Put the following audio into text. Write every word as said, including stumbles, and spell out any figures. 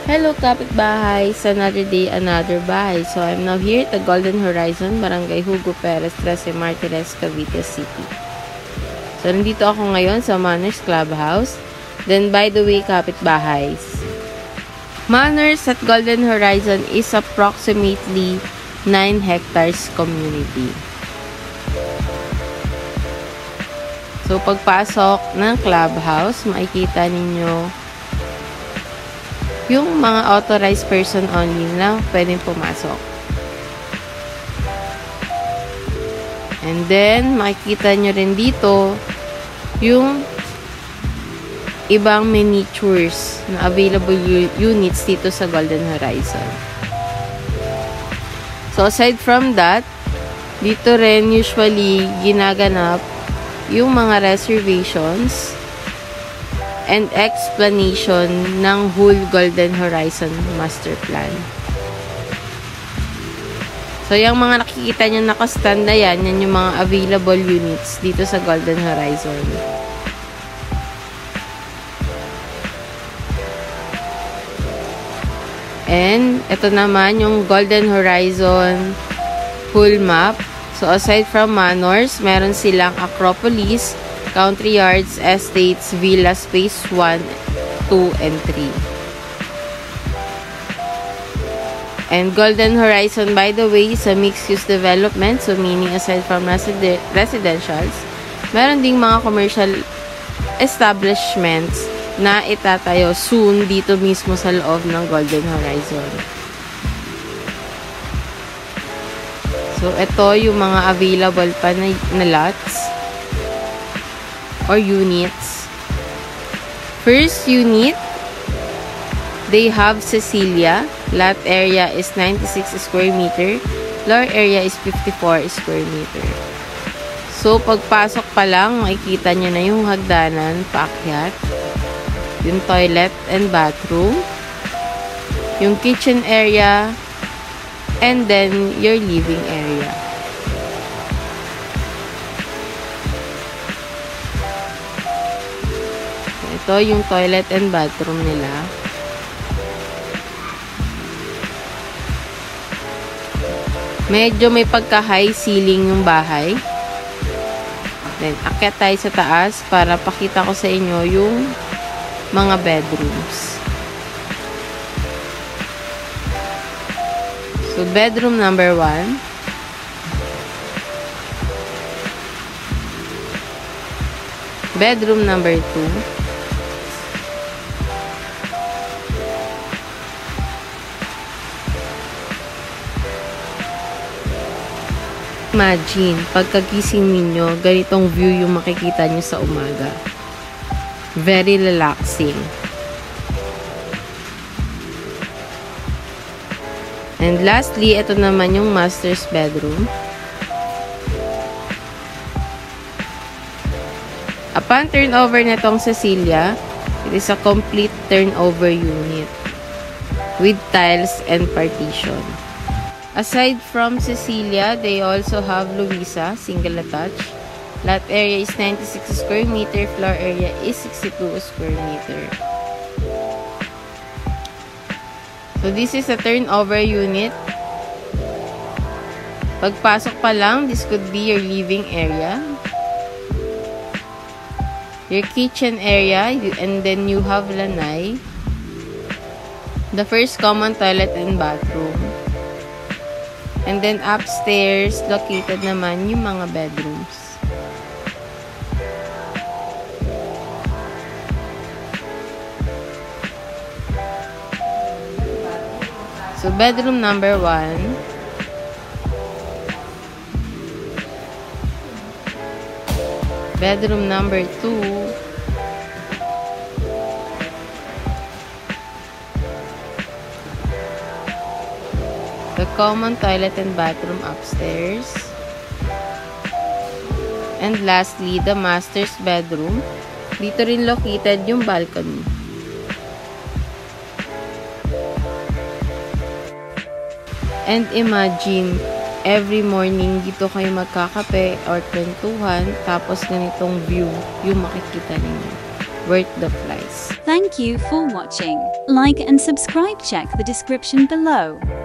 Hello kapitbahay! It's another day, another bahay. So I'm now here at the Golden Horizon, Barangay Hugo Perez, Trece Martires, Cavite City. So nandito ako ngayon sa Manors Clubhouse. Then by the way kapitbahays, Manors at Golden Horizon is approximately nine hectares community. So pagpasok ng clubhouse, makikita ninyo yung mga authorized person only na pwedeng pumasok. And then, makikita nyo rin dito yung ibang miniatures na available units dito sa Golden Horizon. So, aside from that, dito rin usually ginaganap yung mga reservations and explanation ng whole Golden Horizon Master Plan. So, yung mga nakikita nyo nakastand na yan, yan yung mga available units dito sa Golden Horizon. And, ito naman yung Golden Horizon full map. So, aside from Manors, meron silang Acropolis, Country Yards, Estates, Villas, Phase one, two, and three. And Golden Horizon, by the way, is a mixed-use development. So, meaning aside from residen residentials, meron ding mga commercial establishments na itatayo soon dito mismo sa loob ng Golden Horizon. So, ito yung mga available pa na, na lots or units. First unit, they have Cecilia. Lot area is ninety-six square meter. Floor area is fifty-four square meter. So, pagpasok pa lang, makikita nyo na yung hagdanan, paakyat. Yung toilet and bathroom. Yung kitchen area. And then, your living area. Ito yung toilet and bathroom nila. Medyo may pagka-high ceiling yung bahay. Then, akyat tayo sa taas para pakita ko sa inyo yung mga bedrooms. So, bedroom number one. Bedroom number two. Imagine, pagkagising ninyo, ganitong view yung makikita nyo sa umaga. Very relaxing. And lastly, ito naman yung master's bedroom. Upon turnover nitong Cecilia, it is a complete turnover unit with tiles and partition. Aside from Cecilia, they also have Luisa, single attached. Lot area is ninety-six square meter, floor area is sixty-two square meter. So, this is a turnover unit. Pagpasok pa lang, this could be your living area. Your kitchen area, and then you have lanai. The first common toilet and bathroom. And then upstairs, located naman yung mga bedrooms. So, bedroom number one. Bedroom number two. The common toilet and bathroom upstairs. And lastly, the master's bedroom. Dito rin located yung balcony. And imagine, every morning dito kayo magkakape or kwentuhan, tapos ganitong view yung makikita ninyo. worth the price. Thank you for watching. Like and subscribe. Check the description below.